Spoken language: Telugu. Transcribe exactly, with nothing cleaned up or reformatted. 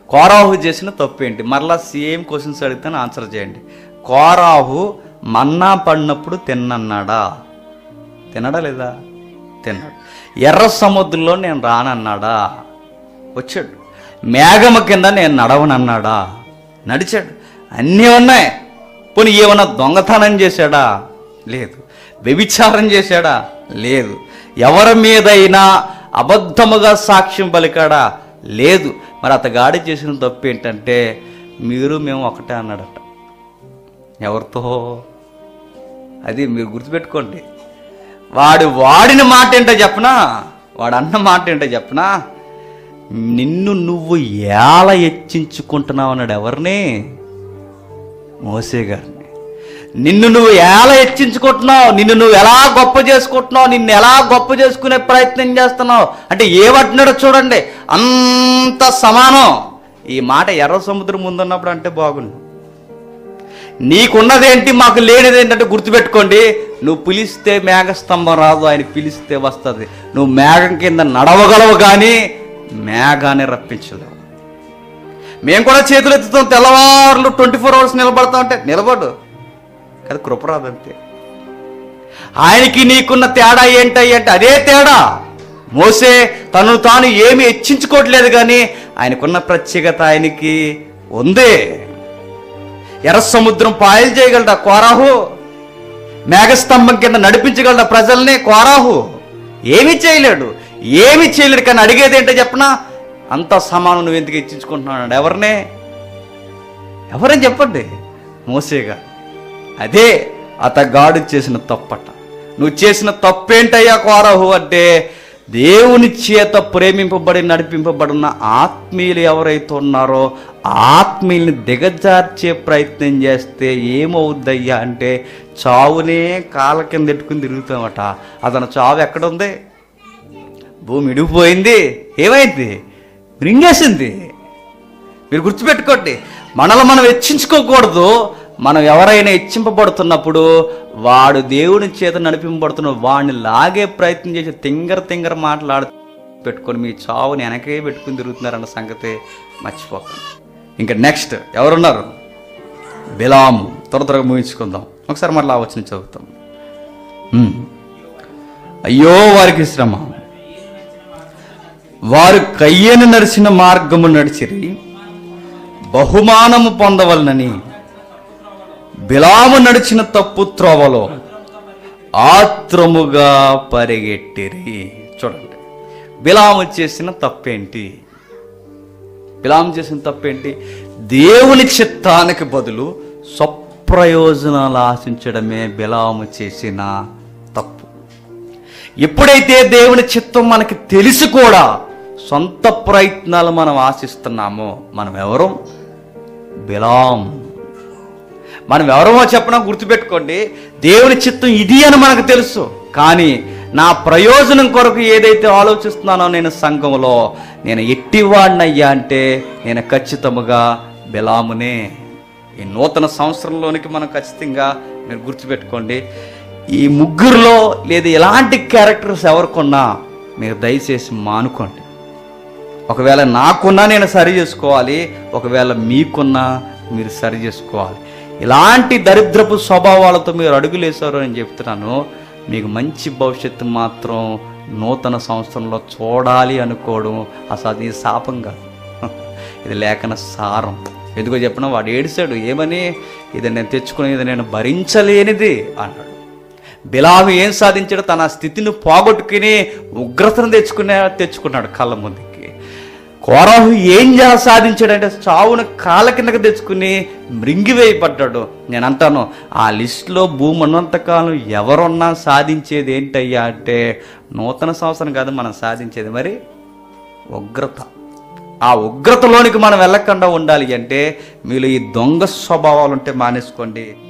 కోరాహు చేసిన తప్పు ఏంటి? మరలా సేమ్ క్వశ్చన్స్ అడిగితే ఆన్సర్ చేయండి. కోరాహు మన్నా పడినప్పుడు తిన్నన్నాడా? తినడా లేదా? తిన్నాడు. ఎర్ర సముద్రంలో నేను రానన్నాడా? వచ్చాడు. మేఘమ కింద నేను నడవనన్నాడా? నడిచాడు. అన్నీ ఉన్నాయి. పోనీ ఏమన్నా దొంగతనం చేశాడా? లేదు. వ్యభిచారం చేశాడా? లేదు. ఎవరి మీదైనా అబద్ధముగా సాక్ష్యం పలికాడా? లేదు. మరి అతగాడి చేసిన తప్పు ఏంటంటే మీరు మేము ఒకటే అన్నాడట. ఎవరితో? అది మీరు గుర్తుపెట్టుకోండి. వాడు వాడిన మాట ఏంటో చెప్పనా? వాడు అన్న మాట ఏంటో చెప్పనా? నిన్ను నువ్వు ఎలా హెచ్చించుకుంటున్నావు అన్నాడు. ఎవరిని? మోసే గారిని. నిన్ను నువ్వు ఎలా హెచ్చించుకుంటున్నావు, నిన్ను నువ్వు ఎలా గొప్ప చేసుకుంటున్నావు, నిన్ను ఎలా గొప్ప చేసుకునే ప్రయత్నం చేస్తున్నావు అంటే ఏమంటున్నాడో చూడండి. అంత సమానం. ఈ మాట ఎర్ర సముద్రం ముందున్నప్పుడు అంటే బాగుండు. నీకున్నదేంటి మాకు లేనిది ఏంటంటే గుర్తుపెట్టుకోండి. నువ్వు పిలిస్తే మేఘస్తంభం రాదు, ఆయన పిలిస్తే వస్తుంది. నువ్వు మేఘం కింద నడవగలవు కానీ మేఘాన్ని రప్పించలేవు. మేము కూడా చేతులు ఎత్తుతాం, తెల్లవారులు ట్వంటీ ఫోర్ అవర్స్ నిలబడతాం అంటే నిలబడు. అది కృపరాదంతే. ఆయనకి నీకున్న తేడా ఏంటయ్యి అంటే అదే తేడా. మోసే తను తాను ఏమి హెచ్చించుకోవట్లేదు కానీ ఆయనకున్న ప్రత్యేకత ఆయనకి ఉంది. ఎర్ర సముద్రం పాయలు చేయగలడా కోరాహు? మేఘస్తంభం కింద నడిపించగలడా ప్రజల్ని కోరాహు? ఏమీ చేయలేడు, ఏమి చేయలేడు. కానీ అడిగేది ఏంటో చెప్పనా? అంత సమానం నువ్వు ఎందుకు హెచ్చించుకుంటున్నాడు? ఎవరినే? ఎవరని చెప్పండి? మోసేగా. అదే అతగాడు చేసిన తప్పట. నువ్వు చేసిన తప్పేంటయ్యా కోరాహు అంటే దేవుని చేత ప్రేమింపబడి నడిపింపబడిన ఆత్మీయులు ఎవరైతే ఉన్నారో ఆత్మీయుల్ని దిగజార్చే ప్రయత్నం చేస్తే ఏమవుద్దయ్యా అంటే చావునే కాళ్ళ కింద ఎట్టుకుని తిరుగుతామట. అతను చావు ఎక్కడుంది? భూమి ఇడిగిపోయింది. ఏమైంది? మృంగేసింది. మీరు గుర్తుపెట్టుకోండి. మనల్ని మనం హెచ్చించుకోకూడదు. మనం ఎవరైనా హెచ్చింపబడుతున్నప్పుడు వాడు దేవుని చేత నడిపింపబడుతున్న వాడిని లాగే ప్రయత్నం చేసి తింగర తింగర మాట్లాడు పెట్టుకొని మీ చావుని వెనకే పెట్టుకుని తిరుగుతున్నారన్న సంగతి మర్చిపోకండి. ఇంకా నెక్స్ట్ ఎవరున్నారు? బిలాము. త్వర త్వరగా ముగించుకుందాం. ఒకసారి మళ్ళీ వచ్చిన చదువుతాం. అయ్యో వారికి శ్రమ, వారు కయ్యను నడిచిన మార్గము నడిచిరి, బహుమానము పొందవలనని బిలాము నడిచిన తప్పు త్రోవలో ఆత్రముగా పరిగెట్టిరి. చూడండి, బిలాము చేసిన తప్పేంటి? బిలాము చేసిన తప్పేంటి? దేవుని చిత్తానికి బదులు స్వప్రయోజనాలు ఆశించడమే బిలాము చేసిన తప్పు. ఎప్పుడైతే దేవుని చిత్తం మనకి తెలిసి కూడా సొంత ప్రయత్నాలు మనం ఆశిస్తున్నామో మనం ఎవరు? బిలాం. మనం ఎవరమో చెప్పడం గుర్తుపెట్టుకోండి. దేవుని చిత్తం ఇది అని మనకు తెలుసు, కానీ నా ప్రయోజనం కొరకు ఏదైతే ఆలోచిస్తున్నానో నేను సంఘంలో నేను ఎట్టివాడినయ్యా అంటే నేను ఖచ్చితంగా బిలామునే. ఈ నూతన సంవత్సరంలోనికి మనం ఖచ్చితంగా మీరు గుర్తుపెట్టుకోండి. ఈ ముగ్గురులో లేదా ఎలాంటి క్యారెక్టర్స్ ఎవరికొన్నా మీరు దయచేసి మానుకోండి. ఒకవేళ నాకున్నా నేను సరి చేసుకోవాలి, ఒకవేళ మీకున్నా మీరు సరి చేసుకోవాలి. ఇలాంటి దరిద్రపు స్వభావాలతో మీరు అడుగులేశారు అని చెప్తున్నాను. మీకు మంచి భవిష్యత్తు మాత్రం నూతన సంవత్సరంలో చూడాలి అనుకోవడం అసలు అది శాపం కాదు, ఇది లేఖన సారం. ఎందుకో చెప్పిన వాడు ఏడిశాడు. ఏమని? ఇది నేను తెచ్చుకుని ఇది నేను భరించలేనిది అన్నాడు. బిలాము ఏం సాధించాడు? తన స్థితిని పోగొట్టుకుని ఉగ్రతను తెచ్చుకునే తెచ్చుకున్నాడు కళ్ళ ముందుకి. కోరాహు ఏం సాధించాడంటే చావును కాళ్ళ కిందకి తెచ్చుకుని మృంగివేయబడ్డాడు. నేను అంటాను, ఆ లిస్టులో భూమి ఉన్నంతకాలం ఎవరున్నా సాధించేది ఏంటయ్యా అంటే నూతన సంవత్సరం కాదు మనం సాధించేది, మరి ఉగ్రత. ఆ ఉగ్రతలోనికి మనం వెళ్ళకుండా ఉండాలి అంటే మీలో ఈ దొంగ స్వభావాలు ఉంటే మానేసుకోండి.